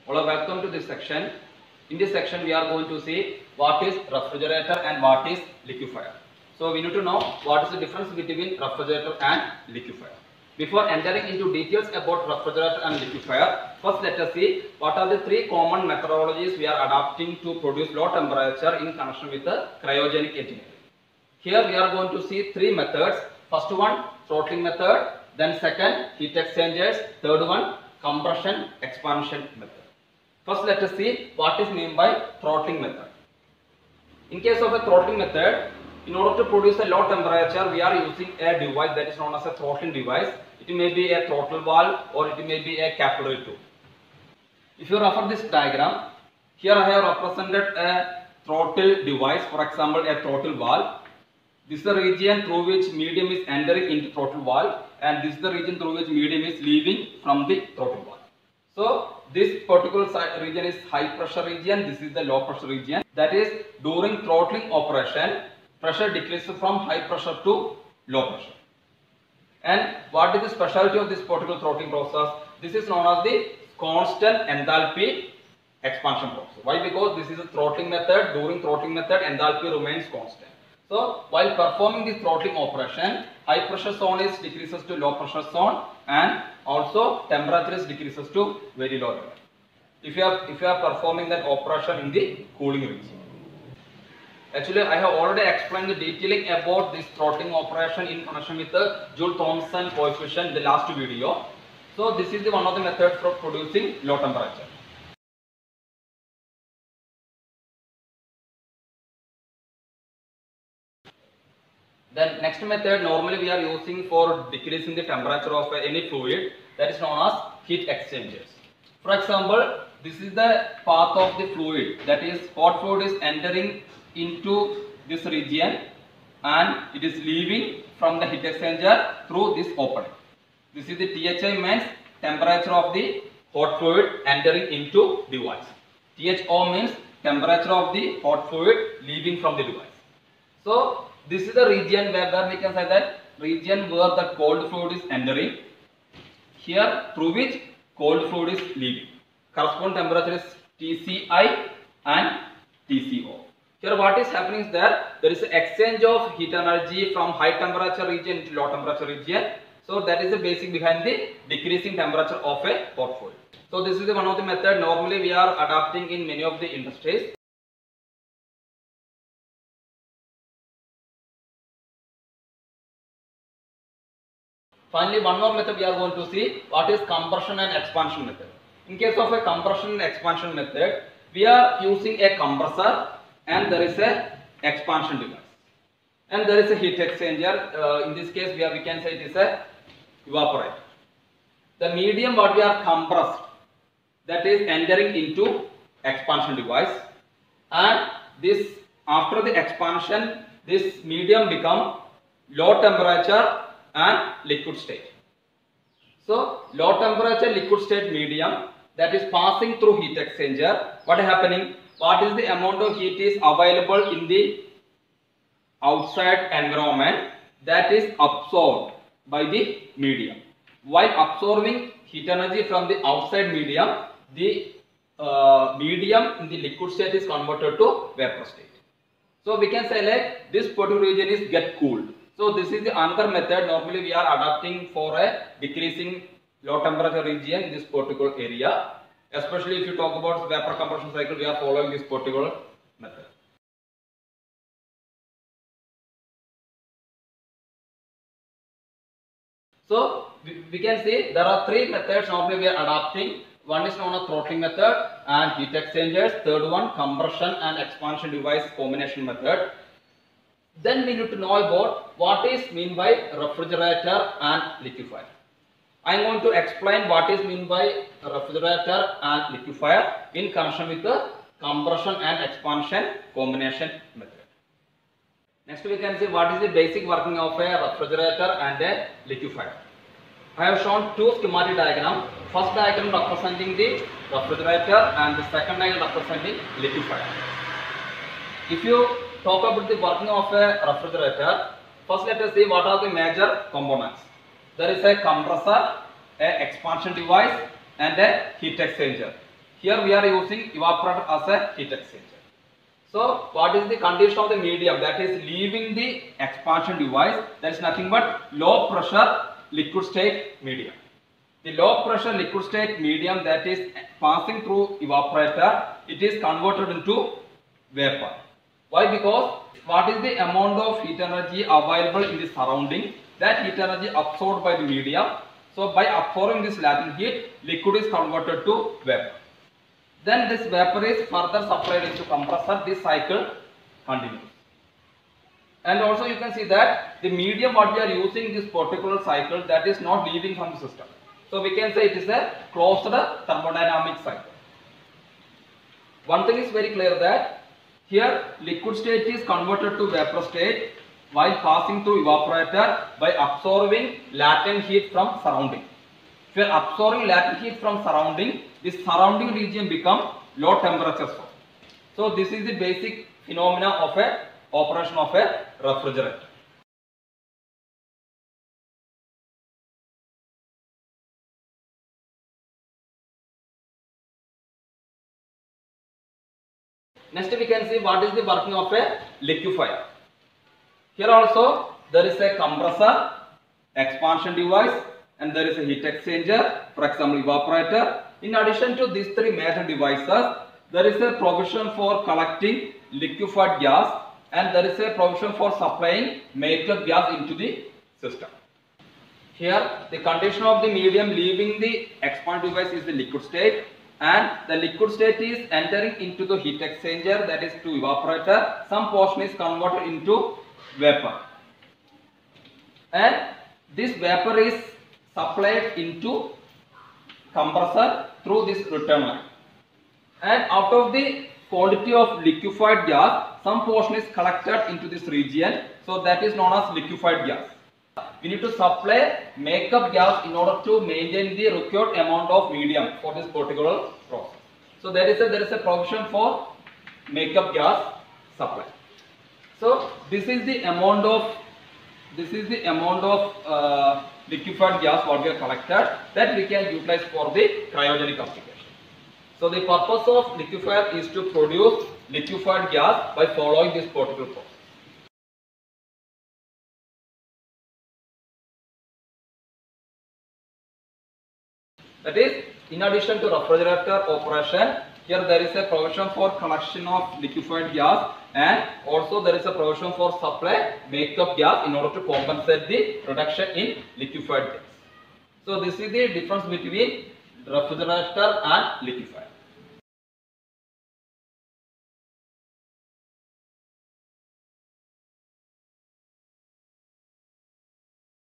Hello, welcome to this section. In this section, we are going to see what is refrigerator and what is liquefier. So we need to know what is the difference between refrigerator and liquefier. Before entering into details about refrigerator and liquefier, first let us see what are the three common methodologies we are adopting to produce low temperature in connection with the cryogenic engineering. Here we are going to see three methods. First one, throttling method. Then second, heat exchangers. Third one, compression expansion method. First let us see what is meant by throttling method. In case of a throttling method, in order to produce a low temperature, we are using a device that is known as a throttling device. It may be a throttle valve or it may be a capillary tube. If you refer this diagram, here I have represented a throttle device, for example a throttle valve. This is the region through which medium is entering into throttle valve, and this is the region through which medium is leaving from the throttle valve. So this particular region is high pressure region, this is the low pressure region. That is, during throttling operation, pressure decreases from high pressure to low pressure. And what is the specialty of this particular throttling process? This is known as the constant enthalpy expansion process. Why? Because this is a throttling method. During throttling method, enthalpy remains constant. So while performing this throttling operation, high pressure zone is decreases to low pressure zone, and also temperature is decreases to very low level. If you are performing that operation in the cooling region. Actually, I have already explained the detailing about this throttling operation in connection with the Joule-Thomson coefficient in the last video. So this is one of the methods for producing low temperature. Then next method normally we are using for decreasing the temperature of any fluid, that is known as heat exchangers. For example, this is the path of the fluid, that is hot fluid is entering into this region and it is leaving from the heat exchanger through this opening. This is the THI, means temperature of the hot fluid entering into device. THO means temperature of the hot fluid leaving from the device. So this is the region where we can say that region where the cold fluid is entering, here through which cold fluid is leaving. Corresponding temperature is TCI and TCO. Here what is happening is that there is an exchange of heat energy from high temperature region to low temperature region. So that is the basic behind the decreasing temperature of a hot fluid. So this is one of the method normally we are adopting in many of the industries. Finally, one more method we are going to see, what is compression and expansion method. In case of a compression and expansion method, we are using a compressor and there is a expansion device. And there is a heat exchanger. In this case, we can say it is a evaporator. The medium what we are compressed, that is entering into expansion device, and this after the expansion, this medium become low temperature and liquid state. So low temperature liquid state medium that is passing through heat exchanger, what is happening? What is the amount of heat is available in the outside environment, that is absorbed by the medium. While absorbing heat energy from the outside medium, the medium in the liquid state is converted to vapor state. So we can say like this particular region is get cooled. So this is the another method normally we are adopting for a decreasing low temperature region in this particular area. Especially if you talk about vapor compression cycle, we are following this particular method. So we can see there are three methods normally we are adopting. One is known as throttling method and heat exchangers. Third one, compression and expansion device combination method. Then we need to know about what is mean by refrigerator and liquefier. I am going to explain what is mean by refrigerator and liquefier in connection with the compression and expansion combination method. Next we can see what is the basic working of a refrigerator and a liquefier. I have shown two schematic diagrams. First diagram representing the refrigerator and the second diagram representing liquefier. If you talk about the working of a refrigerator, first let us see what are the major components. There is a compressor, an expansion device and a heat exchanger. here we are using evaporator as a heat exchanger. So what is the condition of the medium that is leaving the expansion device? That is nothing but low pressure liquid state medium. The low pressure liquid state medium that is passing through evaporator, it is converted into vapor. Why? Because what is the amount of heat energy available in the surrounding? That heat energy absorbed by the medium. So by absorbing this latent heat, liquid is converted to vapor. Then this vapor is further supplied into compressor. This cycle continues. And also you can see that the medium what we are using this particular cycle, that is not leaving from the system. So we can say it is a closed thermodynamic cycle. One thing is very clear that here liquid state is converted to vapor state while passing through evaporator by absorbing latent heat from surrounding. If you are absorbing latent heat from surrounding, this surrounding region become low temperature zone. So this is the basic phenomena of a operation of a refrigerator. Next we can see what is the working of a liquefier. Here also there is a compressor, expansion device, and there is a heat exchanger, for example evaporator. In addition to these three major devices, there is a provision for collecting liquefied gas and there is a provision for supplying makeup gas into the system. Here the condition of the medium leaving the expansion device is the liquid state, and the liquid state is entering into the heat exchanger, that is to evaporator. Some portion is converted into vapor, and this vapor is supplied into compressor through this return line, and out of the quantity of liquefied gas, some portion is collected into this region, so that is known as liquefied gas. We need to supply makeup gas in order to maintain the required amount of medium for this particular process. So there is a provision for makeup gas supply. So this is the amount of liquefied gas what we have collected that we can utilize for the cryogenic application. So the purpose of liquefier is to produce liquefied gas by following this particular process. That is, in addition to refrigerator operation, here there is a provision for collection of liquefied gas, and also there is a provision for supply makeup gas in order to compensate the reduction in liquefied gas. So this is the difference between refrigerator and liquefier.